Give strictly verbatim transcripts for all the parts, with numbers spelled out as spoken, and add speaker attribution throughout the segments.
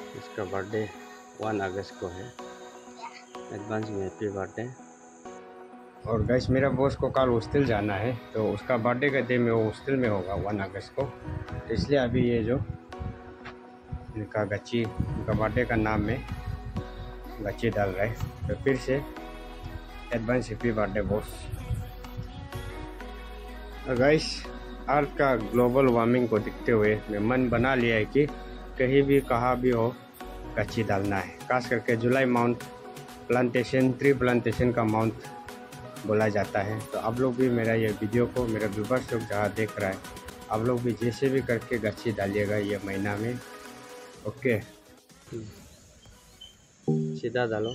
Speaker 1: इसका birthday one अगस्त को है। एडवांस में हैप्पी बर्थडे। और गाइस मेरा बॉस को कल हॉस्टल जाना है, तो उसका बर्थडे का डे में वो हॉस्टल में होगा वन अगस्त को। तो इसलिए अभी ये जो इनका गच्ची, उनका बर्थडे का नाम में गच्ची डाल रहा है। तो फिर से advance happy birthday boss. Guys earth का ग्लोबल वार्मिंग को देखते हुए मैं मन बना लिया है कि कहीं भी कहाँ भी हो गच्ची डालना है। खास करके जुलाई माउंट प्लांटेशन, ट्री प्लांटेशन का माउंट बोला जाता है। तो आप लोग भी मेरा ये वीडियो को, मेरा व्यूवर्स लोग जहाँ देख रहा है, आप लोग भी जैसे भी करके गच्ची डालिएगा ये महीना में। ओके, सीधा डालो,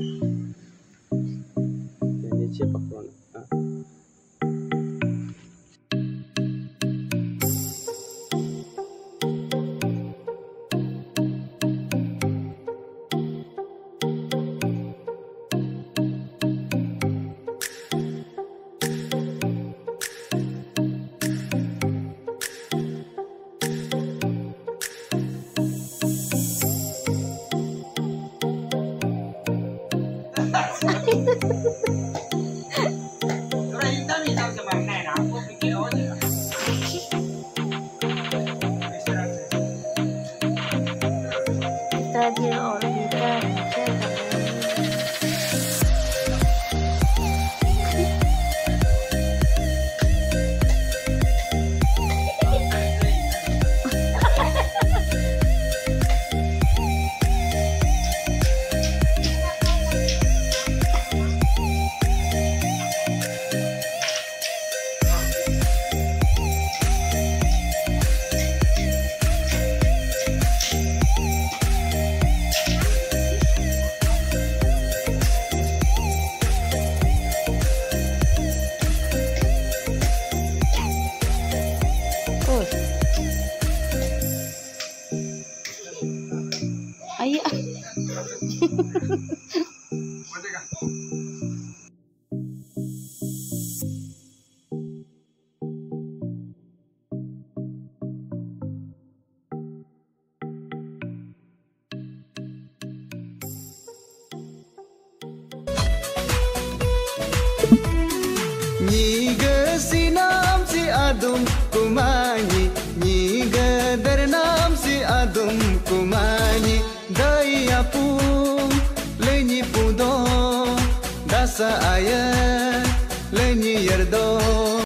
Speaker 1: नीचे पकड़ो ना।
Speaker 2: Tadi orang kita ayah.
Speaker 3: Nyiga sinam si adum kumanyi, nyiga dernam si adum kumanyi, daya pun lenyi pudo, dasa ayah lenyi yerdo.